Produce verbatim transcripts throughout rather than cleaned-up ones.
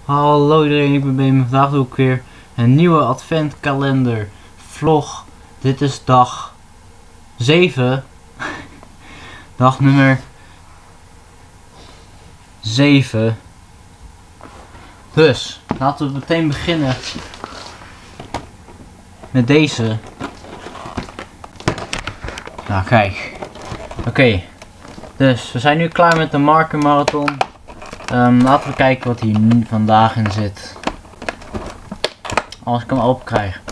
Hallo iedereen, ik ben Ben. Vandaag doe ik weer een nieuwe adventkalender vlog. Dit is dag zeven. Dag nummer zeven. Dus, laten we meteen beginnen met deze. Nou kijk. Oké. Okay. Dus, we zijn nu klaar met de markermarathon. Um, laten we kijken wat hier nu vandaag in zit. Als ik hem open krijg.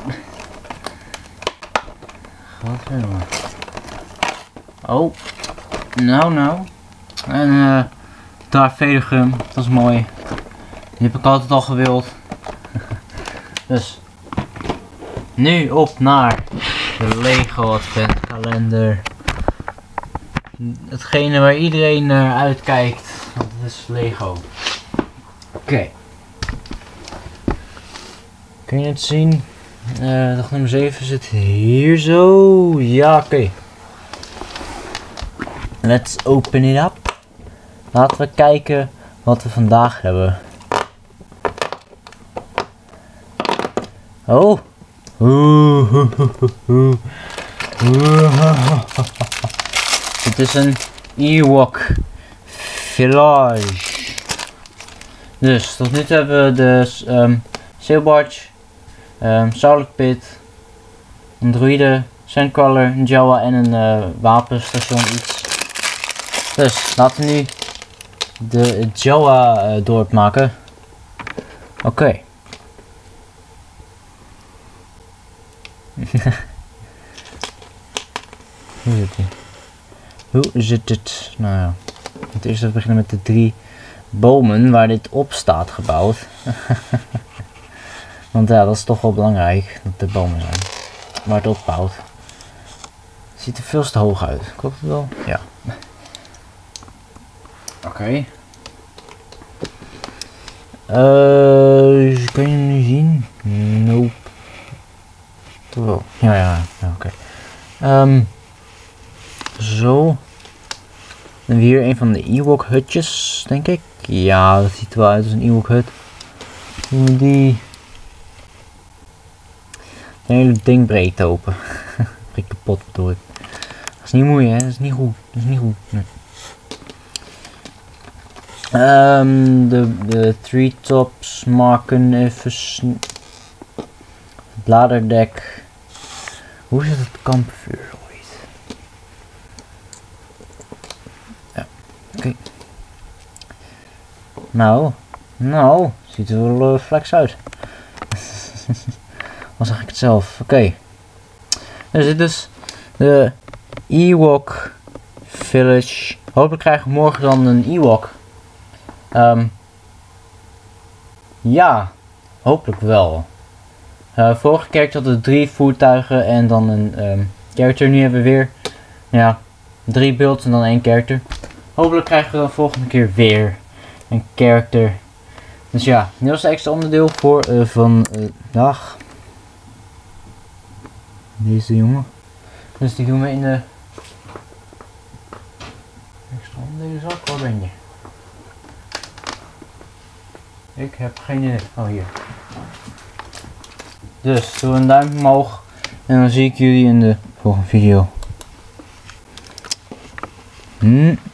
Godverdomme. Oh. Nou, nou. En uh, daar Vedegum. Dat is mooi. Die heb ik altijd al gewild. Dus. Nu op naar de Lego adventkalender. Hetgene waar iedereen naar uitkijkt. Want het is Lego. Oké. Okay. Kun je het zien? Uh, dag nummer zeven zit hier zo. Ja, oké. Okay. Let's open it up. Laten we kijken wat we vandaag hebben. Oh. Oeh. Het is een Ewok Village. Dus tot nu toe hebben we de um, Sailbarge, um, Starlight Pit, een druide, Sandcrawler, een Jawa en een uh, wapenstation iets. Dus laten we nu de Jawa uh, dorp maken. Oké. Okay. Hoe zit die? Hoe zit het? Nou ja. Het eerste we beginnen met de drie bomen waar dit op staat gebouwd. Want ja, dat is toch wel belangrijk dat er bomen zijn. Waar het op bouwt. Het ziet er veel te hoog uit. Klopt het wel? Ja. Oké. Okay. Uh, kan je hem nu zien? Nope. Toch wel. Ja, ja, ja oké. Okay. Um, zo. En hier een van de Ewok hutjes, denk ik. Ja, dat ziet er wel uit als een Ewok hut. Die... Het hele ding breekt open. Breekt kapot bedoel ik. Dat is niet mooi hè, dat is niet goed. Dat is niet goed. Nee. Um, de, de three tops maken even... Bladerdek. Hoe zit het kampvuur ooit? Ja, oké. Okay. Nou, nou, ziet er wel uh, flex uit. Dan zeg ik het zelf. Oké. Okay. Dus dit is de Ewok Village. Hopelijk krijgen we morgen dan een Ewok. Um, ja, hopelijk wel. Uh, vorige keer hadden we drie voertuigen en dan een um, character. Nu hebben we weer ja, drie builds en dan één character. Hopelijk krijgen we dan volgende keer weer een character. Dus ja, dit was het extra onderdeel voor uh, van uh, dag. Deze jongen. Dus die doen we in de extra onderdelen zak. Waar ben je? Ik heb geen idee. Oh hier. Dus doe een duimpje omhoog en dan zie ik jullie in de volgende video. Hm.